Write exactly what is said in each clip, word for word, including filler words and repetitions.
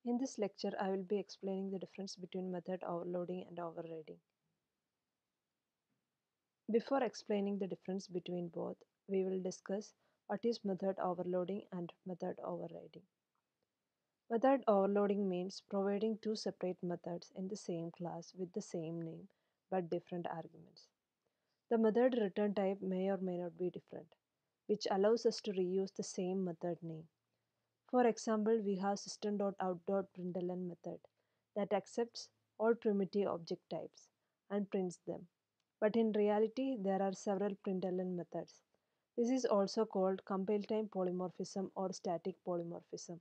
In this lecture, I will be explaining the difference between method overloading and overriding. Before explaining the difference between both, we will discuss what is method overloading and method overriding. Method overloading means providing two separate methods in the same class with the same name but different arguments. The method return type may or may not be different, which allows us to reuse the same method name. For example, we have system.out.println method that accepts all primitive object types and prints them. But in reality, there are several println methods. This is also called compile time polymorphism or static polymorphism.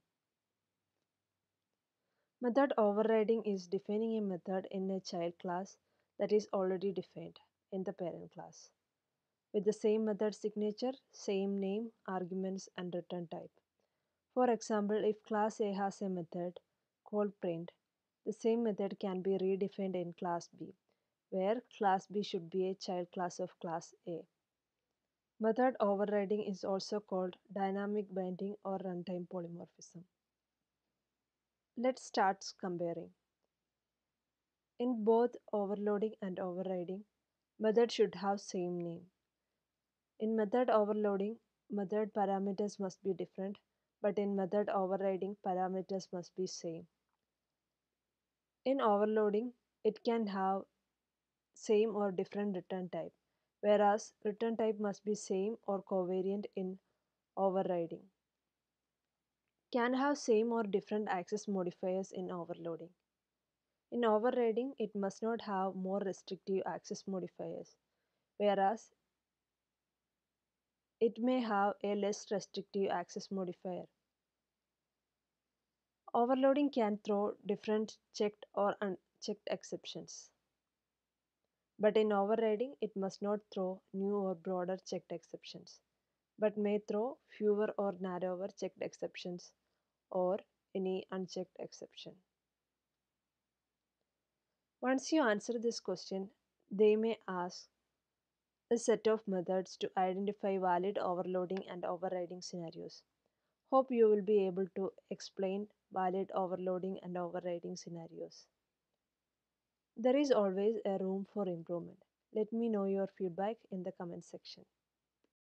Method overriding is defining a method in a child class that is already defined in the parent class with the same method signature, same name, arguments, and return type. For example, if class A has a method called print, the same method can be redefined in class B, where class B should be a child class of class A. Method overriding is also called dynamic binding or runtime polymorphism. Let's start comparing. In both overloading and overriding, method should have same name. In method overloading, method parameters must be different, but in method overriding, parameters must be same. In overloading, it can have same or different return type, whereas return type must be same or covariant in overriding. Can have same or different access modifiers in overloading. In overriding, it must not have more restrictive access modifiers, whereas it may have a less restrictive access modifier. Overloading can throw different checked or unchecked exceptions. But in overriding, it must not throw new or broader checked exceptions, but may throw fewer or narrower checked exceptions or any unchecked exception. Once you answer this question, they may ask a set of methods to identify valid overloading and overriding scenarios. Hope you will be able to explain valid overloading and overriding scenarios. There is always a room for improvement. Let me know your feedback in the comment section.